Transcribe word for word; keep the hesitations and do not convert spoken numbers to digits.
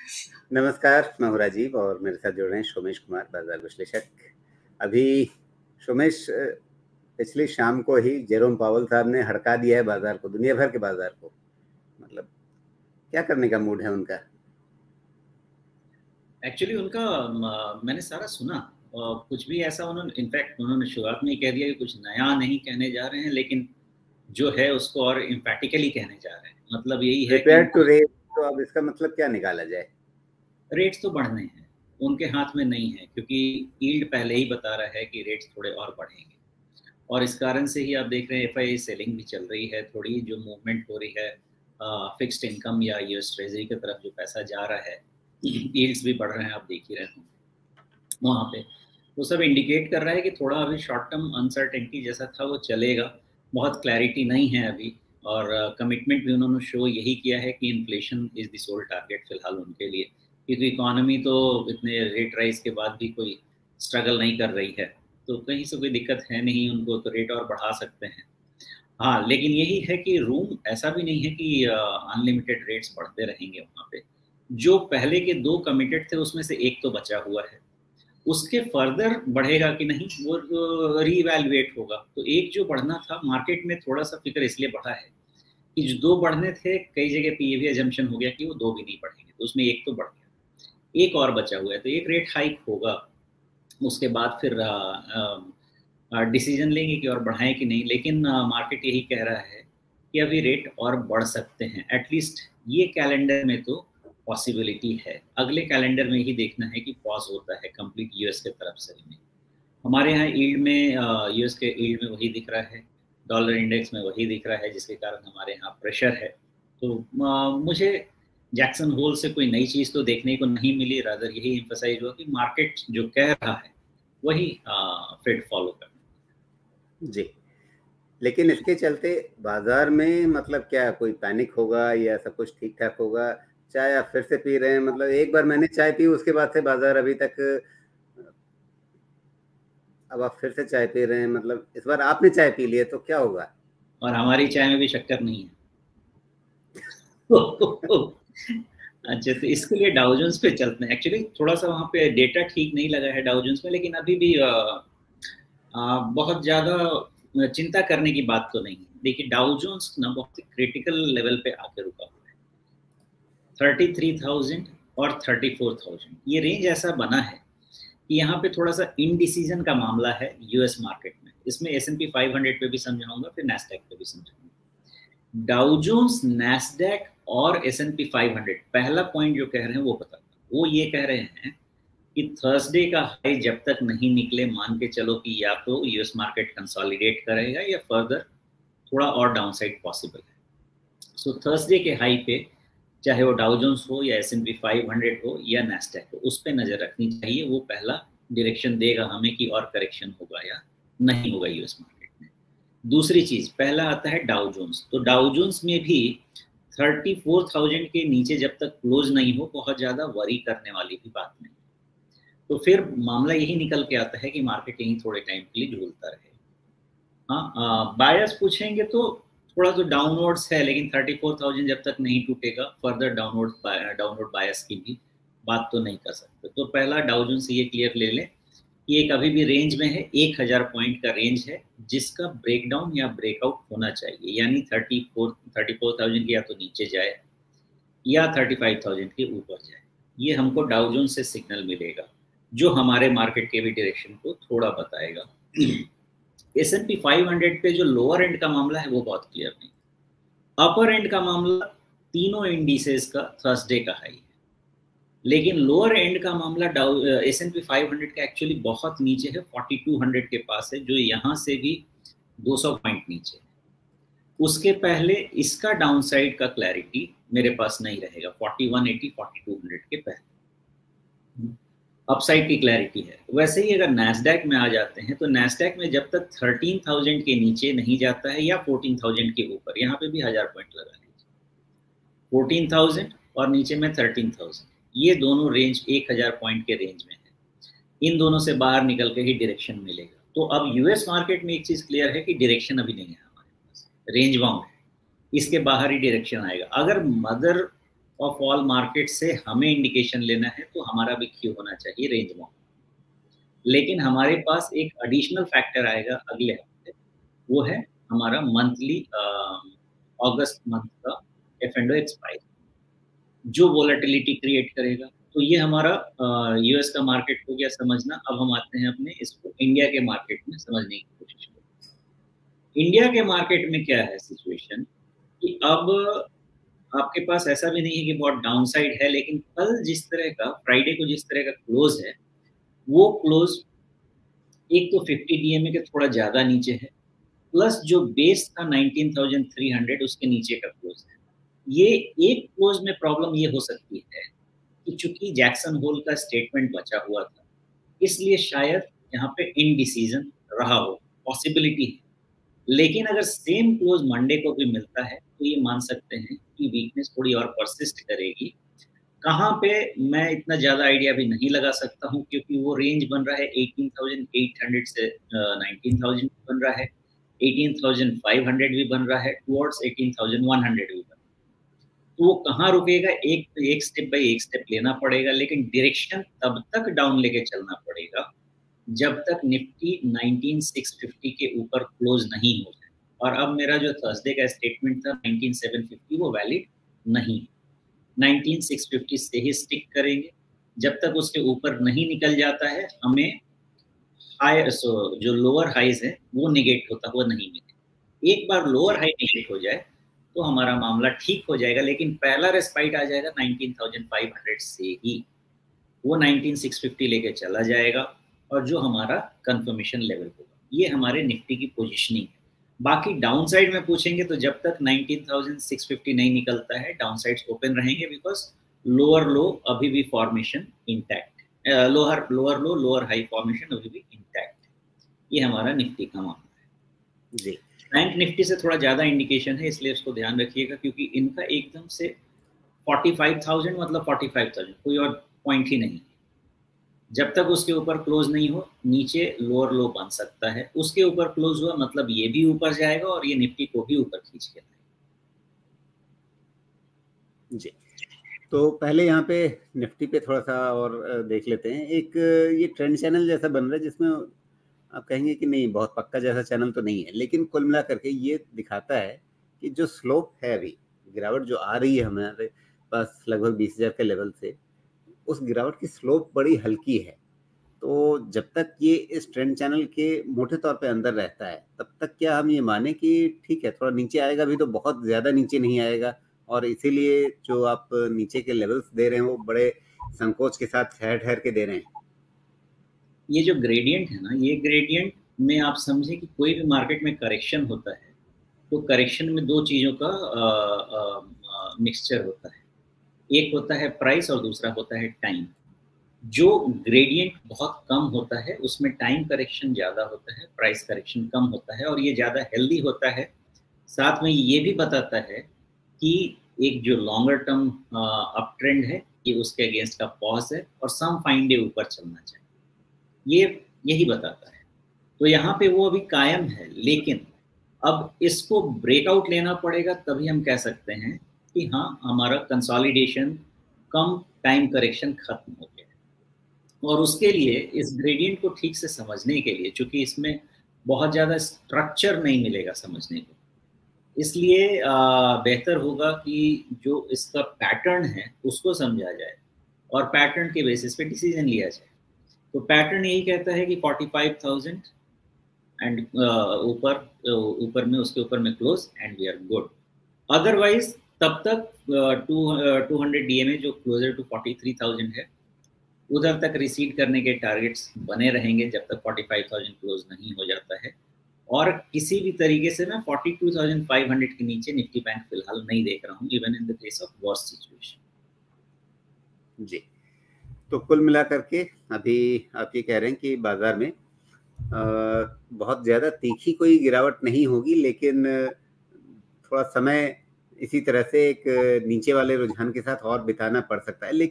नमस्कार, मैं हूँ राजीव और मेरे साथ जुड़ रहे हैं सोमेश कुमार, बाजार विश्लेषक। अभी सोमेश, पिछली शाम को ही जेरोम पावल साहब ने हड़का दिया है बाजार को, दुनिया भर के बाजार को। मतलब क्या करने का मूड है उनका? एक्चुअली उनका म, मैंने सारा सुना और कुछ भी ऐसा उन्होंने इनफैक्ट उन्होंने शुरुआत में ही कह दिया कि कुछ नया नहीं कहने जा रहे हैं, लेकिन जो है उसको और इम्पैटिकली कहने जा रहे हैं। मतलब यही है कि प्रिपेयर टू रेट, तो अब इसका मतलब क्या निकाला जाए? रेट्स तो बढ़ने हैं, उनके हाथ में नहीं है, क्योंकि यील्ड पहले ही बता रहा है कि रेट्स थोड़े और बढ़ेंगे। और इस कारण से ही आप देख रहे हैं एफ आई सेलिंग भी चल रही है, थोड़ी जो मूवमेंट हो रही है फिक्स्ड इनकम या यूएस ट्रेजरी की तरफ जो पैसा जा रहा है, यील्ड्स भी बढ़ रहे हैं, आप देख ही रहे हैं वहाँ पे। वो सब इंडिकेट कर रहा है कि थोड़ा अभी शॉर्ट टर्म अनसर्टेनिटी जैसा था वो चलेगा, बहुत क्लैरिटी नहीं है अभी। और कमिटमेंट uh, भी उन्होंने शो यही किया है कि inflation is the sole target फिलहाल उनके लिए, क्योंकि इकोनॉमी तो इतने रेट राइज के बाद भी कोई स्ट्रगल नहीं कर रही है, तो कहीं से कोई दिक्कत है नहीं उनको, तो रेट और बढ़ा सकते हैं। हाँ, लेकिन यही है कि रूम ऐसा भी नहीं है कि अनलिमिटेड रेट्स बढ़ते रहेंगे वहाँ पे। जो पहले के दो कमिटेड थे उसमें से एक तो बचा हुआ है, उसके फर्दर बढ़ेगा कि नहीं वो रीवैल्यूएट होगा। तो एक जो बढ़ना था मार्केट में, थोड़ा सा फिक्र इसलिए बढ़ा है कि जो दो बढ़ने थे कई जगह पे ये भी एजम्पशन हो गया कि वो दो भी नहीं बढ़ेंगे, तो उसमें एक तो बढ़ गया, एक और बचा हुआ है, तो एक रेट हाइक होगा, उसके बाद फिर डिसीजन लेंगे कि और बढ़ाएं कि नहीं। लेकिन मार्केट यही कह रहा है कि अभी रेट और बढ़ सकते हैं, एटलीस्ट ये कैलेंडर में तो पॉसिबिलिटी है। अगले कैलेंडर में ही देखना है कि पॉज होता है कंप्लीट यूएस के तरफ से नहीं। हमारे यहाँ ईल्ड में, यूएस के ईल्ड में वही दिख रहा है, डॉलर इंडेक्स में वही दिख रहा है, जिसके कारण हमारे यहाँ प्रेशर है। तो आ, मुझे जैक्सन होल से कोई नई चीज़ तो देखने को नहीं मिली, रादर यही एम्फसाइज हुआ कि मार्केट जो कह रहा है वही फेड फॉलो करना। जी, लेकिन इसके चलते बाजार में मतलब क्या कोई पैनिक होगा या सब कुछ ठीक ठाक होगा? चाय आप फिर से पी रहे हैं? मतलब एक बार मैंने चाय पी, उसके बाद से बाजार अभी तक, अब आप फिर से चाय पी रहे हैं। मतलब इस बार आपने चाय पी ली है तो क्या होगा? और हमारी चाय में भी शक्कर नहीं है। अच्छा, तो इसके लिए डाउ जोन्स पे चलते हैं। एक्चुअली थोड़ा सा वहाँ पे डेटा ठीक नहीं लगा है डाउ जोन्स में, लेकिन अभी भी आ, आ, बहुत ज़्यादा चिंता करने की बात तो नहीं है। देखिए डाउ जोन्स ना बहुत क्रिटिकल लेवल पे आके रुका हुआ है, थर्टी थ्री थाउजेंड और थर्टी फोर थाउजेंड। ये रेंज ऐसा बना है कि यहाँ पे थोड़ा सा इनडिसीजन का मामला है यूएस मार्केट में। इसमें S N P five hundred पे भी समझाऊंगा, फिर नैस्डैक पे भी समझाऊंगा। डाउ जोन्स, नैस्डैक और S N P five hundred, पहला पॉइंट जो कह रहे हैं वो बताता, वो ये कह रहे हैं कि थर्सडे का हाई जब तक नहीं निकले, मान के चलो कि या तो यूएस मार्केट कंसोलिडेट करेगा या फर्दर थोड़ा और डाउनसाइड पॉसिबल है। सो थर्सडे के हाई पे, चाहे वो डाउ जोन्स हो या S N P five hundred हो या नैस्डैक हो, उस पर नजर रखनी चाहिए। वो पहला डायरेक्शन देगा हमें कि और करेक्शन होगा या नहीं होगा यूएस मार्केट में। दूसरी चीज, पहला आता है डाउ जोन्स। तो डाउ जोन्स में भी थर्टी फोर थाउजेंड के नीचे जब तक क्लोज नहीं हो, बहुत ज्यादा वरी करने वाली भी बात नहीं। तो फिर मामला यही निकल के आता है कि मार्केट यहीं थोड़े टाइम के लिए झूलता रहे। हाँ, बायर्स पूछेंगे तो थोड़ा तो डाउनवर्ड्स है, लेकिन थर्टी फोर थाउजेंड जब तक नहीं टूटेगा, फर्दर डाउनवर्ड डाउनवर्ड बायर्स की भी बात तो नहीं कर सकते। तो पहला डाउ जोन्स ये क्लियर ले लें कि एक अभी भी रेंज में है, एक हज़ार पॉइंट का रेंज है, जिसका ब्रेकडाउन या ब्रेकआउट होना चाहिए, यानी thirty four thirty four thousand के या तो नीचे जाए या थर्टी फाइव थाउजेंड के ऊपर जाए। ये हमको डाउ जोन्स से सिग्नल मिलेगा, जो हमारे मार्केट के भी डायरेक्शन को थोड़ा बताएगा। S N P five hundred पे जो लोअर एंड का मामला है वो बहुत क्लियर नहीं, अपर एंड का मामला तीनों इंडिसेस का थर्सडे का हाई है, लेकिन लोअर एंड का मामला Dow S N P five hundred का एक्चुअली बहुत नीचे है, फोर्टी टू हंड्रेड के पास है, जो यहाँ से भी दो सौ पॉइंट नीचे है। उसके पहले इसका डाउनसाइड का क्लैरिटी मेरे पास नहीं रहेगा, forty one eighty forty two hundred के पहले अपसाइड की क्लैरिटी है। वैसे ही अगर नैस्डैक में आ जाते हैं, तो नैस्डैक में जब तक थर्टीन थाउजेंड के नीचे नहीं जाता है या फोर्टीन थाउजेंड के ऊपर, यहाँ पे भी हजार पॉइंट लगा लीजिए, फोर्टीन थाउजेंड और नीचे में थर्टीन थाउजेंड, ये दोनों रेंज एक हज़ार पॉइंट के रेंज में है। इन दोनों से बाहर निकल के ही डायरेक्शन मिलेगा। तो अब यूएस मार्केट में एक चीज क्लियर है कि डायरेक्शन अभी नहीं है हमारे पास, रेंज बाउंड है, इसके बाहर ही डायरेक्शन आएगा। अगर मदर ऑफ ऑल मार्केट से हमें इंडिकेशन लेना है तो हमारा भी क्यू होना चाहिए रेंज बाउंड। लेकिन हमारे पास एक एडिशनल फैक्टर आएगा अगले हफ्ते, वो है हमारा मंथली अगस्त मंथ का एफ एंड ओ एक्सपायरी, जो वोलेटिलिटी क्रिएट करेगा। तो ये हमारा यूएस का मार्केट हो गया समझना। अब हम आते हैं अपने इसको इंडिया के मार्केट में समझने की कोशिश करें। इंडिया के मार्केट में क्या है सिचुएशन कि अब आपके पास ऐसा भी नहीं है कि बहुत डाउनसाइड है, लेकिन कल जिस तरह का फ्राइडे को जिस तरह का क्लोज है, वो क्लोज एक तो फिफ्टी डीएमए के थोड़ा ज्यादा नीचे है, प्लस जो बेस था नाइनटीन थाउजेंड थ्री हंड्रेड उसके नीचे का क्लोज है। ये एक क्लोज में प्रॉब्लम ये हो सकती है कि चूंकि जैक्सन होल का स्टेटमेंट बचा हुआ था, इसलिए शायद यहाँ पे इनडिसीजन रहा हो, पॉसिबिलिटी है। लेकिन अगर सेम क्लोज मंडे को भी मिलता है तो ये मान सकते हैं कि वीकनेस थोड़ी और परसिस्ट करेगी। कहाँ पे मैं इतना ज़्यादा आइडिया भी नहीं लगा सकता हूँ, क्योंकि वो रेंज बन रहा है एटीन थाउजेंड एट हंड्रेड से नाइनटीन थाउजेंड बन रहा है, एटीन थाउजेंड फाइव हंड्रेड भी बन रहा है, towards eighteen thousand one hundred भी बन रहा है। तो वो कहाँ रुकेगा, एक एक स्टेप बाय एक स्टेप लेना पड़ेगा, लेकिन डायरेक्शन तब तक डाउन लेके चलना पड़ेगा जब तक निफ्टी नाइनटीन सिक्स फिफ्टी के ऊपर क्लोज नहीं हो जाए। और अब मेरा जो थर्सडे का स्टेटमेंट था नाइनटीन सेवन फिफ्टी, वो वैलिड नहीं, नाइनटीन सिक्स फिफ्टी से ही स्टिक करेंगे। जब तक उसके ऊपर नहीं निकल जाता है, हमें हाई सो जो लोअर हाईज है वो निगेट होता हुआ नहीं मिलेगा। एक बार लोअर हाई निगेट हो जाए तो हमारा मामला ठीक हो जाएगा, लेकिन पहला रेस्पाइट आ जाएगा नाइनटीन थाउजेंड फाइव हंड्रेड से ही, वो नाइनटीन सिक्स फिफ्टी लेके चला जाएगा और जो हमारा कंफर्मेशन लेवल होगा। ये हमारे निफ्टी की पोजीशनिंग है। बाकी डाउन साइड में पूछेंगे तो जब तक नाइनटीन थाउजेंड सिक्स फिफ्टी नहीं निकलता है, डाउन साइड्स ओपन रहेंगे, बिकॉज लोअर लो अभी भी formation intact, lower lower low lower high formation अभी भी इंटैक्ट। ये हमारा निफ्टी का मामला है जी। बैंक निफ्टी से थोड़ा ज़्यादा इंडिकेशन है, इसलिए इसको ध्यान रखिएगा, क्योंकि इनका एकदम से फोर्टी फाइव थाउजेंड मतलब फोर्टी फाइव थाउजेंड, कोई और पॉइंट ही नहीं। जब तक उसके ऊपर क्लोज नहीं हो, नीचे लोअर लो बन सकता है, उसके ऊपर क्लोज हुआ मतलब ये भी ऊपर जाएगा और ये निफ्टी को भी ऊपर खींच के लाएगा जी। तो पहले यहाँ पे निफ्टी पे थोड़ा सा और देख लेते हैं। एक ये ट्रेंड चैनल जैसा बन रहा है, जिसमें आप कहेंगे कि नहीं बहुत पक्का जैसा चैनल तो नहीं है, लेकिन कुल मिला करके ये दिखाता है कि जो स्लोप है, अभी गिरावट जो आ रही है हमारे पास लगभग बीस हजार के लेवल से, उस गिरावट की स्लोप बड़ी हल्की है। तो जब तक ये इस ट्रेंड चैनल के मोटे तौर पे अंदर रहता है, तब तक क्या हम ये माने कि ठीक है, थोड़ा नीचे आएगा भी तो बहुत ज़्यादा नीचे नहीं आएगा, और इसीलिए जो आप नीचे के लेवल्स दे रहे हैं वो बड़े संकोच के साथ ठहर ठहर के दे रहे हैं? ये जो ग्रेडियंट है ना, ये ग्रेडियंट में आप समझे कि कोई भी मार्केट में करेक्शन होता है तो करेक्शन में दो चीज़ों का मिक्सचर होता है, एक होता है प्राइस और दूसरा होता है टाइम। जो ग्रेडियंट बहुत कम होता है उसमें टाइम करेक्शन ज़्यादा होता है, प्राइस करेक्शन कम होता है, और ये ज़्यादा हेल्दी होता है। साथ में ये भी बताता है कि एक जो लॉन्गर टर्म अप ट्रेंड है ये उसके अगेंस्ट का पॉज है और सम फाइन डे ऊपर चलना चाहिए, ये यही बताता है। तो यहाँ पे वो अभी कायम है, लेकिन अब इसको ब्रेकआउट लेना पड़ेगा, तभी हम कह सकते हैं कि हाँ हमारा कंसोलिडेशन कम टाइम करेक्शन खत्म हो गया है। और उसके लिए इस ग्रेडियंट को ठीक से समझने के लिए, चूंकि इसमें बहुत ज़्यादा स्ट्रक्चर नहीं मिलेगा समझने को, इसलिए बेहतर होगा कि जो इसका पैटर्न है उसको समझा जाए और पैटर्न के बेसिस पे डिसीजन लिया जाए। तो पैटर्न यही कहता है कि फोर्टी फाइव थाउजेंड एंड ऊपर ऊपर में उसके ऊपर में close and we are good. Otherwise तब तक टू हंड्रेड डीएमए जो closer to forty three thousand है उधर तक रिसीड करने के टारगेट्स बने रहेंगे जब तक फोर्टी फाइव थाउजेंड क्लोज नहीं हो जाता है। और किसी भी तरीके से मैं forty two thousand five hundred के नीचे निफ्टी बैंक फिलहाल नहीं देख रहा हूँ, even in the case of worst situation जी। तो कुल मिलाकर के अभी आप ये कह रहे हैं कि बाजार में आ, बहुत ज़्यादा तीखी कोई गिरावट नहीं होगी, लेकिन थोड़ा समय इसी तरह से एक नीचे वाले रुझान के साथ और बिताना पड़ सकता है। लेकिन